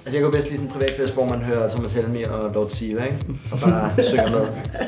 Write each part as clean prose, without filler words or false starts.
Altså jeg går bedst lige sådan en privatfest, hvor man hører Thomas Helmig og Lord Siva, ikke? Og bare synger med.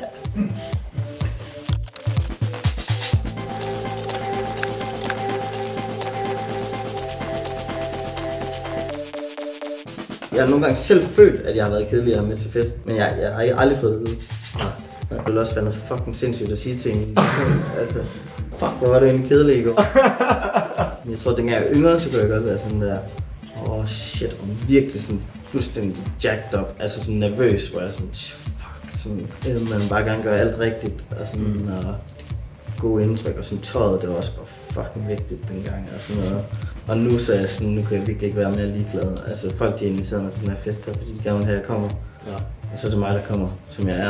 Jeg har nogle gange selv følt, at jeg har været kedelig at have med til fest, men jeg har aldrig fået det at vide. Det ville også være noget fucking sindssygt at sige til en. Altså, fuck, hvor var det egentlig kedelig i går. Men jeg tror, at dengang jeg er yngre, så kunne jeg godt være sådan der, shit, og virkelig sådan fuldstændig jacked up, altså sådan nervøs, hvor jeg sådan, fuck, sådan, man bare gerne gøre alt rigtigt, og sådan, og gode indtryk, og sådan tøjet, det var også bare fucking vigtigt dengang, og sådan noget. Og nu så er jeg sådan, nu kan jeg virkelig ikke være mere ligeglad. Altså folk de inviterer mig til den her fest her, fordi de gerne vil have, at jeg kommer. Ja. Og så er det mig, der kommer, som jeg er.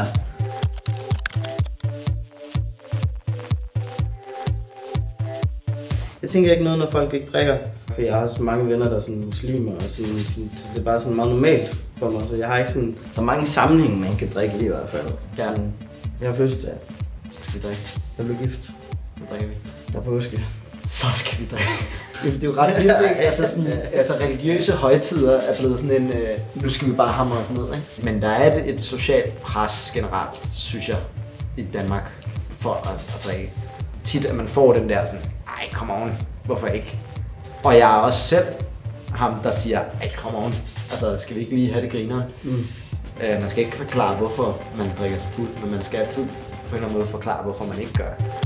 Jeg tænker ikke noget, når folk ikke drikker. Jeg har også mange venner, der er sådan muslimer, og sådan, det er bare sådan meget normalt for mig. Så jeg har ikke sådan, der er mange sammenhænge, man kan drikke i hvert fald. Ja. Sådan, jeg har fødselsdag. Så skal vi drikke. Jeg blev gift. Nu drikker vi. Der er påske. Så skal vi drikke. Det er jo ret vildt, ikke? Altså religiøse højtider er blevet sådan en, nu skal vi bare hamre os ned, ikke? Men der er et socialt pres generelt, synes jeg, i Danmark, for at drikke. Tit, at man får den der sådan, ej, come on, hvorfor ikke? Og jeg er også selv ham, der siger, ej, come on, altså skal vi ikke lige have det grineren? Man skal ikke forklare, hvorfor man drikker sig fuld, men man skal altid på en eller anden måde forklare, hvorfor man ikke gør det.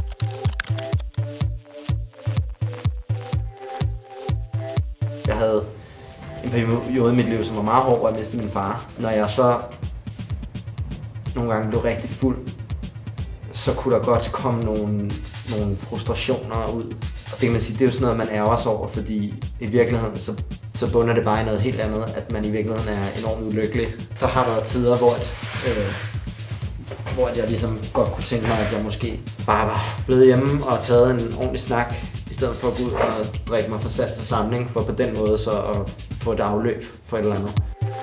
Jeg havde en periode i mit liv, som var meget hård, hvor jeg mistede min far. Når jeg så nogle gange blev rigtig fuld, så kunne der godt komme nogle frustrationer ud. Og det kan man sige, det er jo sådan noget, man ærger sig over, fordi i virkeligheden så bunder det bare i noget helt andet, at man i virkeligheden er enormt ulykkelig. Der har været tider, hvor jeg ligesom godt kunne tænke mig, at jeg måske bare var blevet hjemme og taget en ordentlig snak, i stedet for at gå ud og drikke mig fra salg til samling, for på den måde så at få et afløb for et eller andet.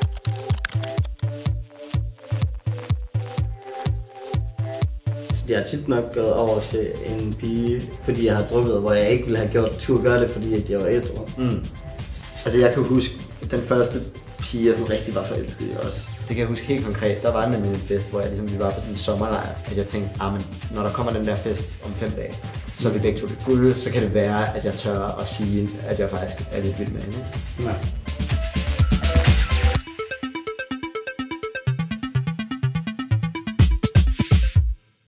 Jeg har tit nok gået over til en pige, fordi jeg har drukket, hvor jeg ikke ville have gjort tur gøre det, fordi jeg var ædru. Altså jeg kan huske, den første pige, jeg sådan rigtig var forelsket i også. Det kan jeg huske helt konkret. Der var nemlig en fest, hvor vi var på sådan en sommerlejr, at jeg tænkte, men når der kommer den der fest om 5 dage, så er vi begge to lidt fulde, så kan det være, at jeg tør at sige, at jeg faktisk er lidt vild med hende. Ja.